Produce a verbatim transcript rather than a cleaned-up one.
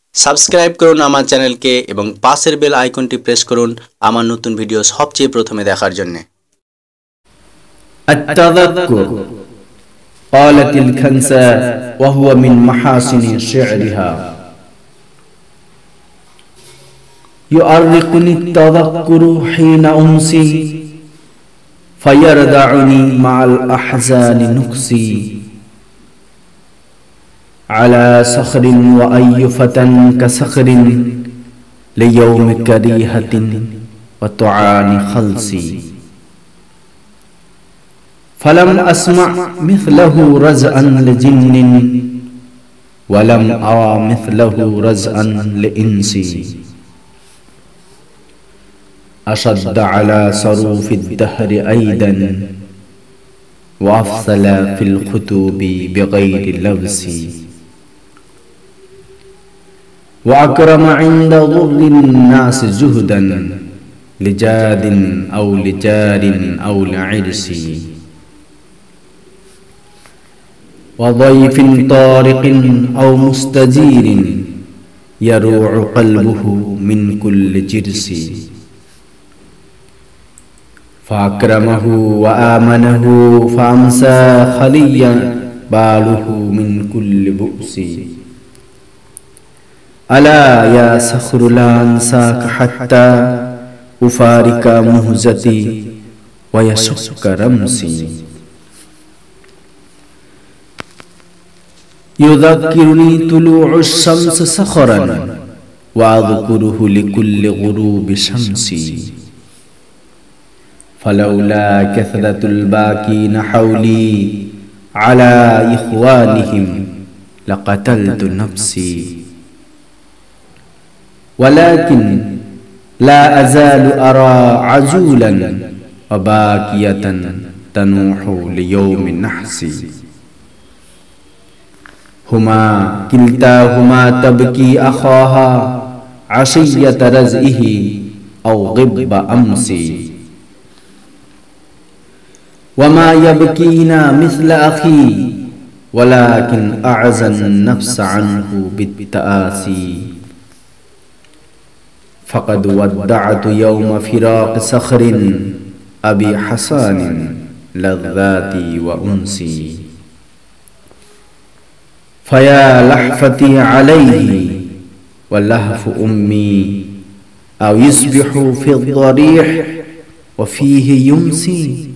Subscribe করুন আমার চ্যানেলকে এবং পাশের বেল আইকনটি প্রেস করুন আমার নতুন ভিডিও সবচেয়ে প্রথমে দেখার জন্য। التذكر قالت الخنساء وهو من محاسن شعرها يؤرقني التذكر حين أمسي فيردعني مع الأحزان نكسي على صخر وأي فتى كصخر ليوم كريهة وطعان خلصي فلم أسمع مثله رزءا لجن ولم أرى مثله رزءا لإنسي أشد على صروف الدهر أيدا وأفصل في الخطوب بغير لبس وأكرم عند ضر الناس زهدا لجاد أو لجار أو لعرس وضيف طارق أو مستجير يروع قلبه من كل جرس فأكرمه وآمنه فأمسى خليا باله من كل بؤس ألا يا صخر لا أنساك حتى أفارق مهزتي ويشك رمسي يذكرني طلوع الشمس صخرا وأذكره لكل غروب شمسي فلولا كثرة الباكين حولي على إخوانهم لقتلت نفسي ولكن لا أزال أرى عجولا وباكية تنوح ليوم نحسي هما كلتاهما تبكي أخاها عشية رزئه أو غب أمسي وما يبكينا مثل أخي ولكن أعزى النفس عنه بالتآسي فقد ودعت يوم فراق صخر أبي حسان لذاتي وأنسي فيا لحفتي عليه ولهف أمي أو يصبح في الضريح وفيه يمسي